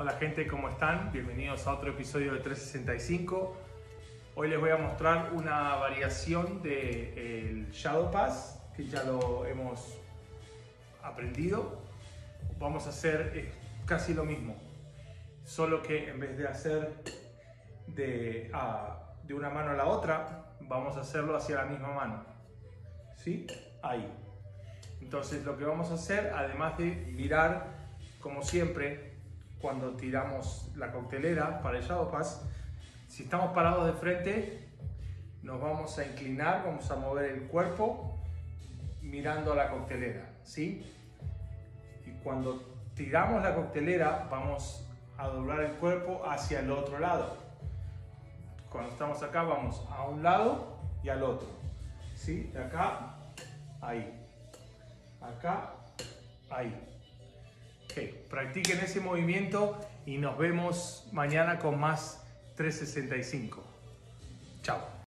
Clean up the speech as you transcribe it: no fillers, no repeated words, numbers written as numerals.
Hola gente, ¿cómo están? Bienvenidos a otro episodio de 365. Hoy les voy a mostrar una variación del Shadow Pass, que ya lo hemos aprendido. Vamos a hacer casi lo mismo, solo que en vez de hacer de una mano a la otra, vamos a hacerlo hacia la misma mano. ¿Sí? Ahí. Entonces lo que vamos a hacer, además de mirar, como siempre, cuando tiramos la coctelera para el Shadow Pass, si estamos parados de frente, nos vamos a inclinar, vamos a mover el cuerpo mirando a la coctelera, ¿sí? Y cuando tiramos la coctelera, vamos a doblar el cuerpo hacia el otro lado. Cuando estamos acá, vamos a un lado y al otro, ¿sí? De acá, ahí. Acá, ahí. Okay. Practiquen ese movimiento y nos vemos mañana con más 365. Chao.